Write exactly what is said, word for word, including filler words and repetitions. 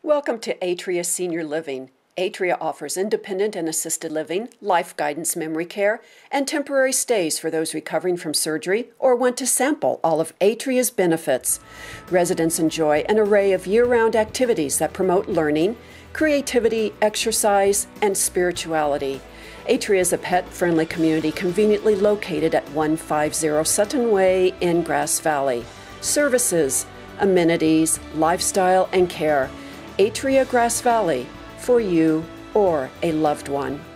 Welcome to Atria Senior Living. Atria offers independent and assisted living, life guidance memory care, and temporary stays for those recovering from surgery or want to sample all of Atria's benefits. Residents enjoy an array of year-round activities that promote learning, creativity, exercise, and spirituality. Atria is a pet-friendly community conveniently located at one fifty Sutton Way in Grass Valley. Services, amenities, lifestyle, and care. Atria Grass Valley, for you or a loved one.